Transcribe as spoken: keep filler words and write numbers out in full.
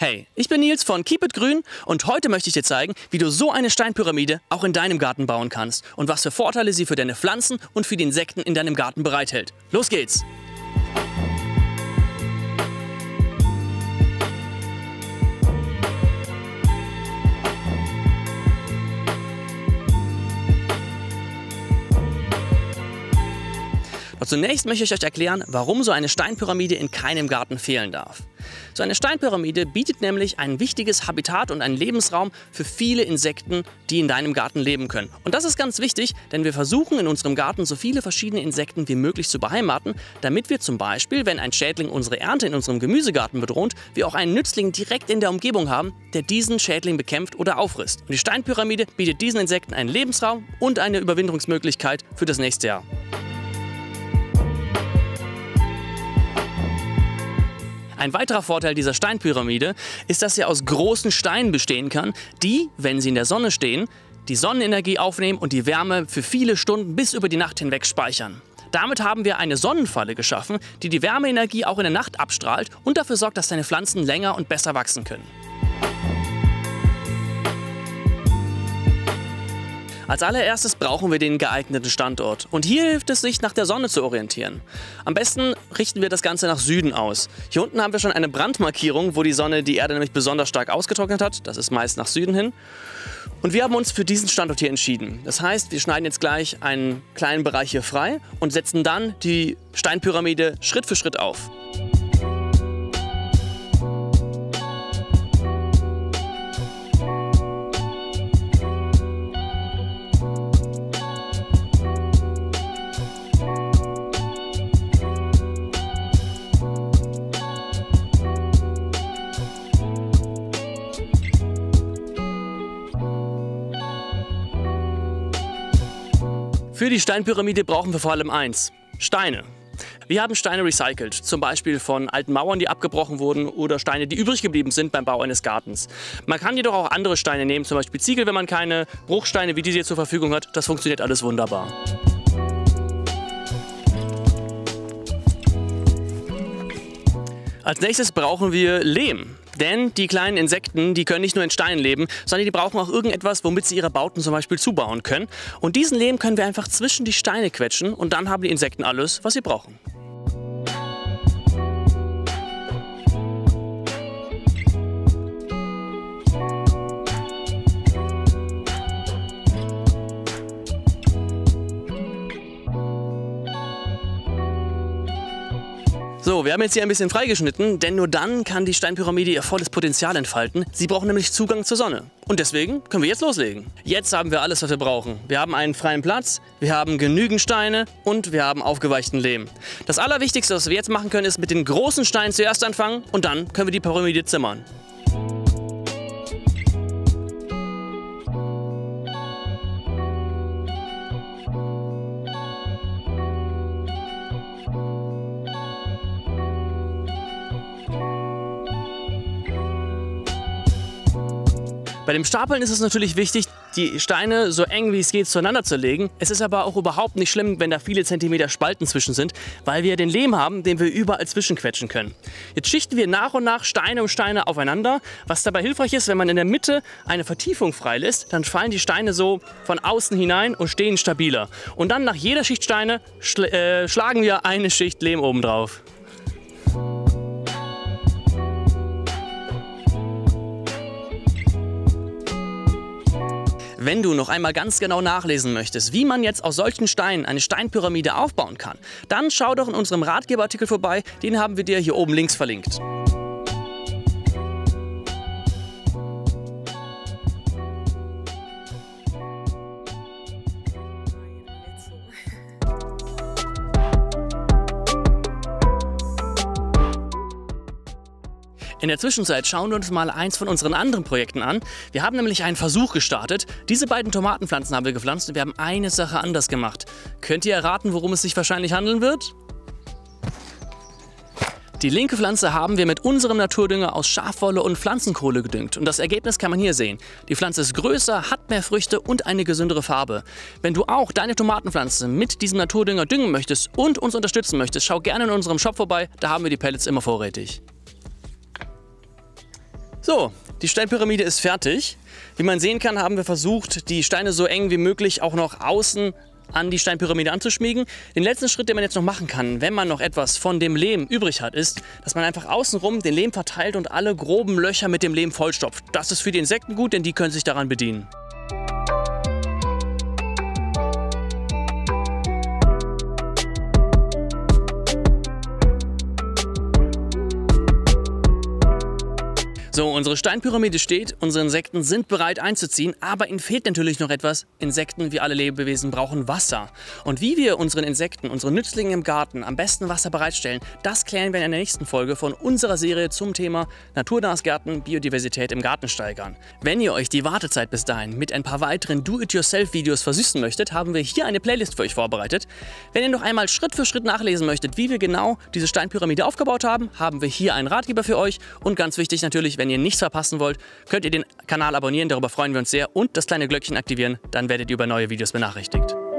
Hey, ich bin Nils von Keep It Grün und heute möchte ich dir zeigen, wie du so eine Steinpyramide auch in deinem Garten bauen kannst und was für Vorteile sie für deine Pflanzen und für die Insekten in deinem Garten bereithält. Los geht's! Zunächst möchte ich euch erklären, warum so eine Steinpyramide in keinem Garten fehlen darf. So eine Steinpyramide bietet nämlich ein wichtiges Habitat und einen Lebensraum für viele Insekten, die in deinem Garten leben können. Und das ist ganz wichtig, denn wir versuchen in unserem Garten so viele verschiedene Insekten wie möglich zu beheimaten, damit wir zum Beispiel, wenn ein Schädling unsere Ernte in unserem Gemüsegarten bedroht, wir auch einen Nützling direkt in der Umgebung haben, der diesen Schädling bekämpft oder auffrisst. Und die Steinpyramide bietet diesen Insekten einen Lebensraum und eine Überwinterungsmöglichkeit für das nächste Jahr. Ein weiterer Vorteil dieser Steinpyramide ist, dass sie aus großen Steinen bestehen kann, die, wenn sie in der Sonne stehen, die Sonnenenergie aufnehmen und die Wärme für viele Stunden bis über die Nacht hinweg speichern. Damit haben wir eine Sonnenfalle geschaffen, die die Wärmeenergie auch in der Nacht abstrahlt und dafür sorgt, dass deine Pflanzen länger und besser wachsen können. Als allererstes brauchen wir den geeigneten Standort. Und hier hilft es, sich nach der Sonne zu orientieren. Am besten richten wir das Ganze nach Süden aus. Hier unten haben wir schon eine Brandmarkierung, wo die Sonne die Erde nämlich besonders stark ausgetrocknet hat. Das ist meist nach Süden hin. Und wir haben uns für diesen Standort hier entschieden. Das heißt, wir schneiden jetzt gleich einen kleinen Bereich hier frei und setzen dann die Steinpyramide Schritt für Schritt auf. Für die Steinpyramide brauchen wir vor allem eins: Steine. Wir haben Steine recycelt, zum Beispiel von alten Mauern, die abgebrochen wurden, oder Steine, die übrig geblieben sind beim Bau eines Gartens. Man kann jedoch auch andere Steine nehmen, zum Beispiel Ziegel, wenn man keine Bruchsteine wie diese hier zur Verfügung hat. Das funktioniert alles wunderbar. Als nächstes brauchen wir Lehm. Denn die kleinen Insekten, die können nicht nur in Steinen leben, sondern die brauchen auch irgendetwas, womit sie ihre Bauten zum Beispiel zubauen können. Und diesen Lehm können wir einfach zwischen die Steine quetschen und dann haben die Insekten alles, was sie brauchen. So, wir haben jetzt hier ein bisschen freigeschnitten, denn nur dann kann die Steinpyramide ihr volles Potenzial entfalten. Sie brauchen nämlich Zugang zur Sonne. Und deswegen können wir jetzt loslegen. Jetzt haben wir alles, was wir brauchen. Wir haben einen freien Platz, wir haben genügend Steine und wir haben aufgeweichten Lehm. Das Allerwichtigste, was wir jetzt machen können, ist mit den großen Steinen zuerst anfangen und dann können wir die Pyramide zimmern. Bei dem Stapeln ist es natürlich wichtig, die Steine so eng wie es geht zueinander zu legen. Es ist aber auch überhaupt nicht schlimm, wenn da viele Zentimeter Spalten zwischen sind, weil wir den Lehm haben, den wir überall zwischenquetschen können. Jetzt schichten wir nach und nach Steine um Steine aufeinander. Was dabei hilfreich ist, wenn man in der Mitte eine Vertiefung freilässt, dann fallen die Steine so von außen hinein und stehen stabiler. Und dann nach jeder Schicht Steine schl äh, schlagen wir eine Schicht Lehm oben drauf. Wenn du noch einmal ganz genau nachlesen möchtest, wie man jetzt aus solchen Steinen eine Steinpyramide aufbauen kann, dann schau doch in unserem Ratgeberartikel vorbei, den haben wir dir hier oben links verlinkt. In der Zwischenzeit schauen wir uns mal eins von unseren anderen Projekten an. Wir haben nämlich einen Versuch gestartet. Diese beiden Tomatenpflanzen haben wir gepflanzt und wir haben eine Sache anders gemacht. Könnt ihr erraten, worum es sich wahrscheinlich handeln wird? Die linke Pflanze haben wir mit unserem Naturdünger aus Schafwolle und Pflanzenkohle gedüngt. Und das Ergebnis kann man hier sehen. Die Pflanze ist größer, hat mehr Früchte und eine gesündere Farbe. Wenn du auch deine Tomatenpflanze mit diesem Naturdünger düngen möchtest und uns unterstützen möchtest, schau gerne in unserem Shop vorbei. Da haben wir die Pellets immer vorrätig. So, die Steinpyramide ist fertig. Wie man sehen kann, haben wir versucht, die Steine so eng wie möglich auch noch außen an die Steinpyramide anzuschmiegen. Den letzten Schritt, den man jetzt noch machen kann, wenn man noch etwas von dem Lehm übrig hat, ist, dass man einfach außenrum den Lehm verteilt und alle groben Löcher mit dem Lehm vollstopft. Das ist für die Insekten gut, denn die können sich daran bedienen. So, unsere Steinpyramide steht, unsere Insekten sind bereit einzuziehen, aber ihnen fehlt natürlich noch etwas. Insekten, wie alle Lebewesen, brauchen Wasser. Und wie wir unseren Insekten, unseren Nützlingen im Garten am besten Wasser bereitstellen, das klären wir in der nächsten Folge von unserer Serie zum Thema naturnahes Gärtnern, Biodiversität im Garten steigern. Wenn ihr euch die Wartezeit bis dahin mit ein paar weiteren Do-it-yourself-Videos versüßen möchtet, haben wir hier eine Playlist für euch vorbereitet. Wenn ihr noch einmal Schritt für Schritt nachlesen möchtet, wie wir genau diese Steinpyramide aufgebaut haben, haben wir hier einen Ratgeber für euch. Und ganz wichtig natürlich, wenn Wenn ihr nichts verpassen wollt, könnt ihr den Kanal abonnieren, darüber freuen wir uns sehr, und das kleine Glöckchen aktivieren, dann werdet ihr über neue Videos benachrichtigt.